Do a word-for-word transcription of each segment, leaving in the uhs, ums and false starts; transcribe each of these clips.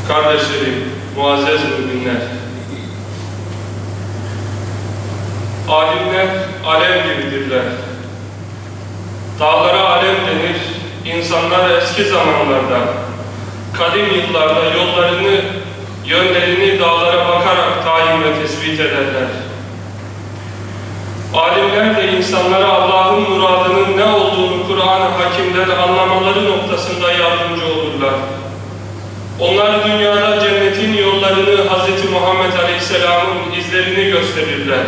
Kardeşlerim, muazzez müminler, alimler alem gibidirler. Dağlara alem denir, insanlar eski zamanlarda, kadim yıllarda yollarını, yönlerini dağlara bakarak tayin ve tespit ederler. Alimler de insanlara Allah'ın muradının ne olduğunu Kur'an-ı Hakim'den anlamaları noktasında yardımcı olurlar. Onlar dünyada cennetin yollarını Hz. Muhammed Aleyhisselam'ın izlerini gösterirler.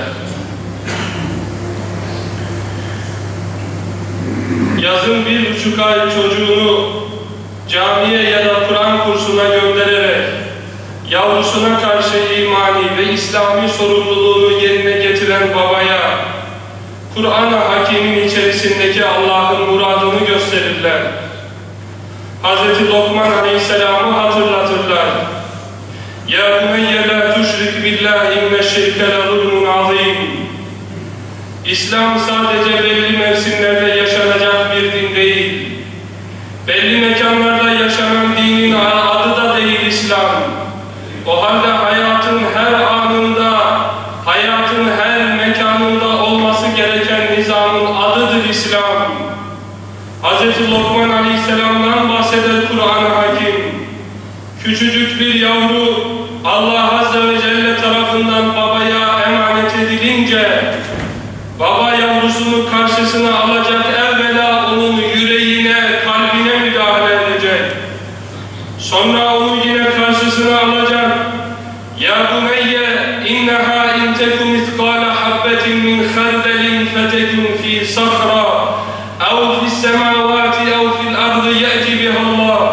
Yazın bir buçuk ay çocuğunu camiye ya da Kur'an kursuna göndererek yavrusuna karşı imani ve İslami sorumluluğunu yerine getiren babaya Kur'an-ı Hakim'in içerisindeki Allah'ın muradını gösterirler. Hz. Lokman Aleyhisselam'ı hatırlatırlar. Ya buneyye la tuşrik billahi inneşşirke lezulmun azim. İslam sadece belli mevsimlerde yaşanacak bir din değil. Belli mekanlarda yaşanan dinin adı da değil İslam. O halde hayatın her anında, hayatın her mekanında olması gereken nizamın adıdır İslam. Hz. Lokman Aleyhisselam'dan bahseder Kur'an-ı Hakim. Küçücük bir yavru Allah Azze ve Celle tarafından babaya emanet edilince baba yavrusunu karşısına alacak, evvela onun yüreğine, kalbine müdahale edecek. Sonra onu yine karşısına alacak. Ya buneyye inneha in tekum mithqale habbetin min khardalin fetekun fi sahra ev fis semavati ev fil ardı ye'ti bihallah.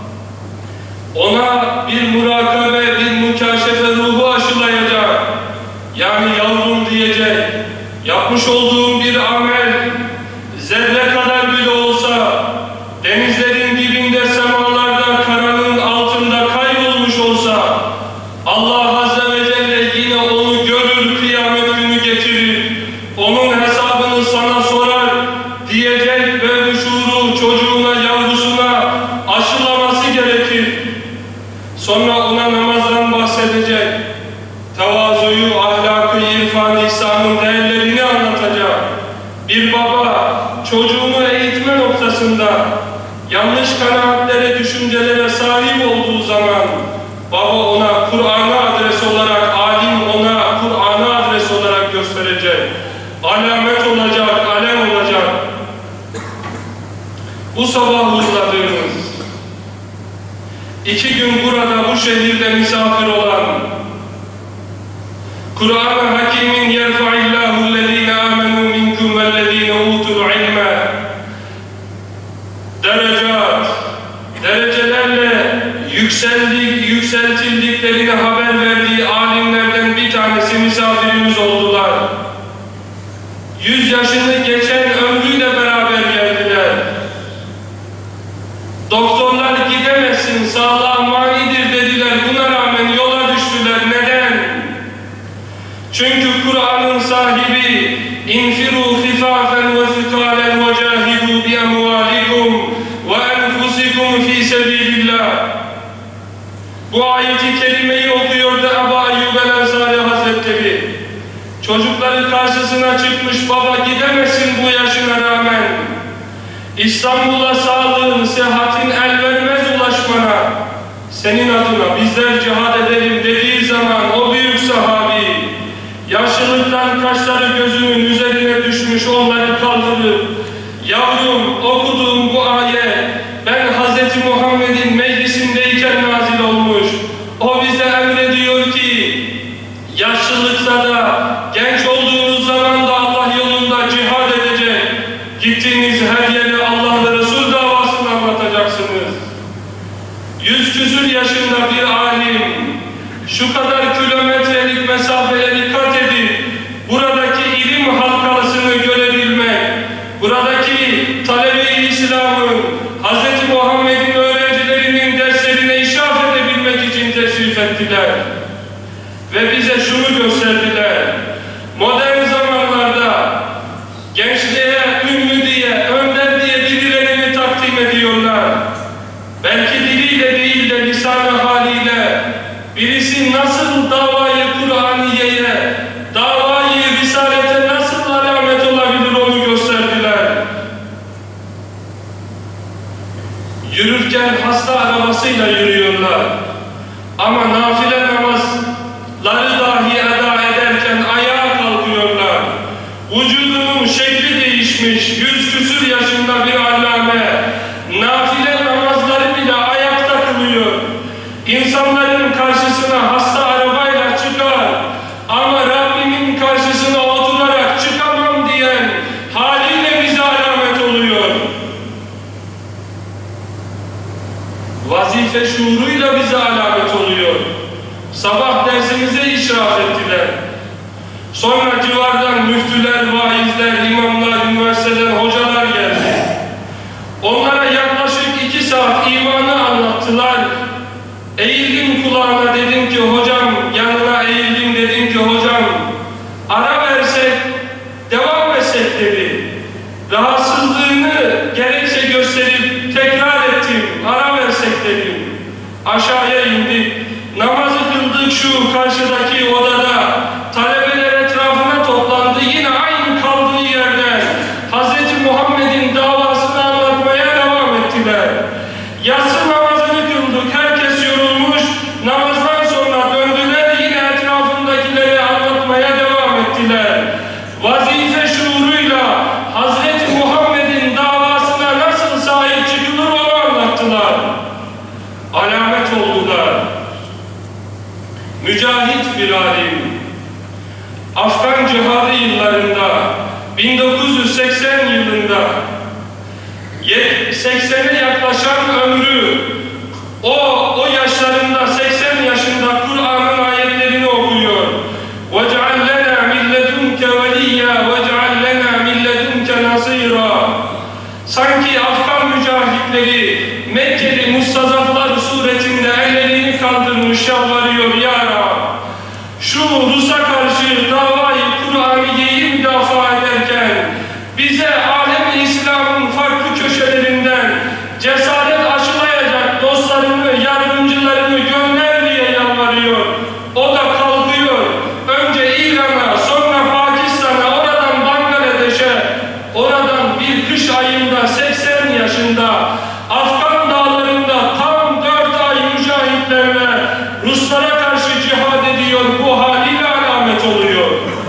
Ona bir murakabe, bir mükaşefe ruhu aşılayacak. Yani yavrum diyecek, yapmış olduğum bir amel zerre kadar bile olsa, denizlerin dibinde, semalarda, karanın altında kaybolmuş olsa, Allah Azze ve Celle yine onu görür, kıyamet günü getirir, onun hesabını sana sorar diyecek ve bu şuuru çocuğuna, yavrusuna aşılaması gerekir. Sonra ona namazdan bahsedecek, tevazuyu, ahlakı, irfan, İslam'ın değerlerini anlatacak. Bir baba çocuğunu eğitme noktasında yanlış kanaatlere, düşüncelere sahip olduğu zaman baba ona Kur'an'a adres olarak, alim ona Kur'an'a adres olarak gösterecek. Alamet olacak, alem olacak. Bu sabah uzladığımız, iki gün burada bu şehirde misafir olan, Kur'an-ı Hakim'in yerfa'illahu allazina amenu minkum vellezina utul ilme derecat, derecelerle yükseldik, yükseltildiklerini haber verdiği alimlerden bir tanesi misafirimiz oldular. Yüz yaşını geçen ömrüyle beraber geldiler. Doktorlar gidemezsin, sağlığa manidir dediler. Buna rağmen yola düştüler. Neden? Çünkü Kur'an'ın sahibi infiru hifafen ve fikalen ve cahidu bi emvalikum ve enfusikum fi sebilillah. Bu ayeti kerimeyi okuyordu Ebu Ayyub el-Ensari Hazretleri. Çocukları karşısına çıkmış, baba gidemezsin bu yaşına rağmen. İstanbul'a sağlığın, sıhhatin el vermez ulaşmana. Senin adına bizler cihad edelim dediği zaman o büyük sahabi yaşlılıktan kaşları gözünün üzerine düşmüş, onları kaldırıp yavrum okuduğum bu ayet ben Hz. Muhammed'in meclisindeyken nazil olmuş. O bize emrediyor ki yaşlılıkta da genç olduğunuz zaman da Allah yolunda cihad edecek. Gittiğiniz her yere Allah ve Resul davasını anlatacaksınız. Yüz küsur yaşında bir alim şu kadar kilometrelik mesafeleri kat edip buradaki ilim halkasını görebilmek, buradaki talebe-i İslam'ın Hz. Muhammed'in öğrencilerinin derslerine işraf edebilmek için teşrif ettiler. Ve bize şunu gösterdiler. Modern zamanlarda gençliğe ünlü diye, önder diye birilerini takdim ediyorlar. Belki diliyle değil de lisan-ı haliyle Yürürken hasta arabasıyla yürüyorlar. Ama nafile namazları dahi eda ederken ayağa kalkıyorlar. Vücudunun şekli değişmiş, yüz küsür yaşında bir allame, nafile namazları bile ayakta kılıyor. İnsanların karşısına hasta arabayla çıkar ama Rabbimin karşısına oturarak çıkamam diyen haliyle bize alamet oluyor. Vazife şuuruyla bize alamet oluyor. Sabah dersimize işraf ettiler. Sonra civardan müftüler, vaizler, imamlar, üniversiteden hocalar geldi. Onlara yaklaşık iki saat imanı anlattılar. Eğildim kulağına, dedim ki hocam, yanına eğildim, dedim ki hocam, ara versek, devam etsek dedi. Rahatsızlığını gerekçe gösterip tekrar ettim, ara versek dedim. Aşağıya indik, namazı kıldık şu karşıdaki odada, talebeler etrafına toplandı, yine aynı kaldığı yerden Hazreti Muhammed'in davasını anlatmaya devam ettiler. Yatsı namazını kıldık, herkes yorulmuş, namazdan sonra döndüler, yine etrafındakileri anlatmaya devam ettiler. Vazife şuuruyla Hazreti Muhammed'in davasına nasıl sahip çıkılır onu anlattılar. Alamet oldular. Mücahit bir alim, Afgan cihadı yıllarında, bin dokuz yüz seksen yılında, seksene yaklaşan ömrü, o, o yaşlarında, seksen yaşında Kur'an'ın ayetlerini okuyor. وَجْعَلْ لَنَا مِنْ لَدُنْكَ وَلِيًّا وَجْعَلْ لَنَا مِنْ لَدُنْكَ نَصِيرًا. Sanki Afgan mücahitleri Mekkeli mustazaflar suretinde ellerini kaldırmış yalvarıyor, ya Rab, şu Rus'a karşı davayı Kur'aniye'yi müdafaa ederken bize alem-i İslam'ın farklı köşelerinden cesaret aşılayacak dostlarını, yardımcılarını gönder diye yalvarıyor. O da kalkıyor. Önce İran'a, sonra Pakistan'a, oradan Bangladeş'e, oradan bir kış ayında seksen yaşında Afgan dağlarında tam dört ay mücahitlerle Ruslara karşı cihad ediyor. Bu haliyle alamet oluyor.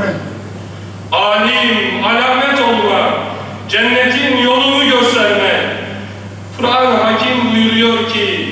Alim, alamet olma, cennetin yolunu gösterme. Kur'an-ı Hakim buyuruyor ki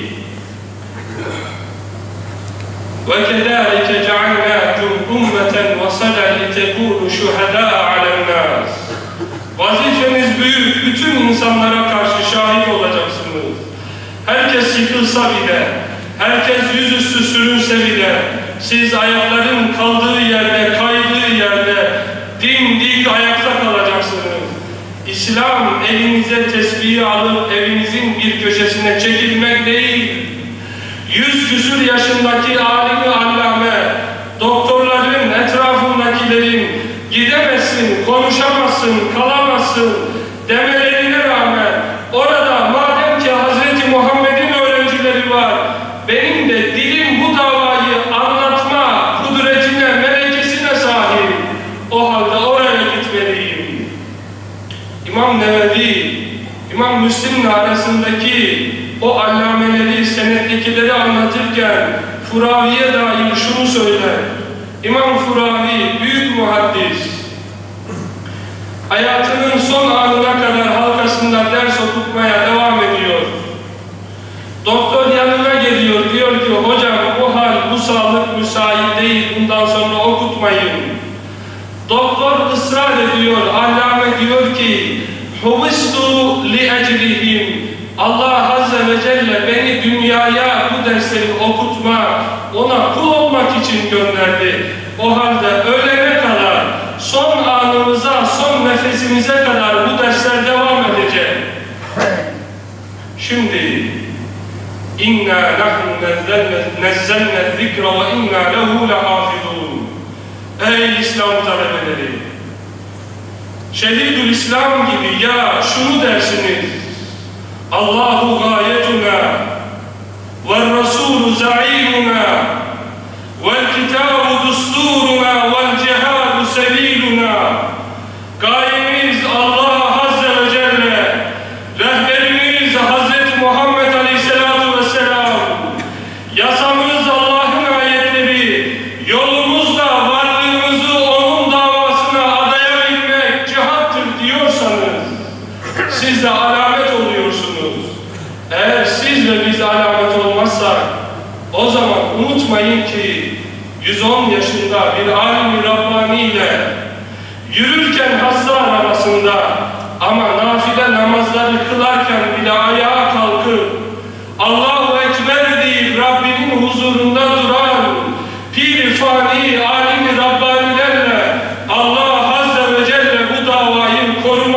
وَكَذَٰلِكَ جَعَلْنَاكُمْ أُمَّةً وَسَلًا لِتَكُونُوا شُهَدَاءَ عَلَى النَّاسِ. Vazifeniz büyük, bütün insanlara karşı şahit olacaksınız. Herkes yıkılsa bile, herkes yüzüstü sürünse bile, siz ayakların kaldığı yerde, kaydığı yerde dimdik ayakta kalacaksınız. İslam elinize tesbihi alıp evinizin bir köşesine çekilmek değil. Yüz küsür yaşındaki alimi allame, doktorların, etrafındakilerin gidemezsin, konuşamazsın, kalamazsın demelerine rağmen orada madem ki Hazreti Muhammed'in öğrencileri var, benim de dilim bu davayı anlatma kudretine, melekesine sahip. O halde oraya gitmeliyim. İmam Nevevi, İmam Müslim'le arasındaki o allameleri, senettekileri anlatırken Furavi'ye dair şunu söyler. İmam Furavi, büyük muhaddis, hayatının son anına kadar halkasında ders okutmaya devam ediyor. Doktor yanına geliyor, diyor ki hocam bu hal, bu sağlık müsait değil, bundan sonra okutmayın. Doktor ısrar ediyor, allame diyor ki huvistu li ecrihim. Allah Azze ve Celle beni dünyaya bu dersleri okutma, ona kul olmak için gönderdi. O halde ölene kadar, son anımıza, son nefesimize kadar bu dersler devam edecek. Şimdi İnna nahnu nezzelne zikra ve inna lehu lehafizun. Ey İslam talebeleri! Şehidül İslam gibi ya şunu dersiniz: Allahu gayetuna ve Resulü za'imuna vel kitabu dusturuna vel cihadu sebiluna. Gayemiz Allah Azze ve Celle, rehberimiz Hazreti Muhammed unutmayın ki yüz on yaşında bir alim-i Rabbani ile yürürken hastalar arasında ama nafile namazları kılarken bile ayağa kalkıp Allahu Ekber deyip Rabbinin huzurunda duran pir-i fani alim-i Rabbanilerle Allah Azze ve Celle bu davayı korumuş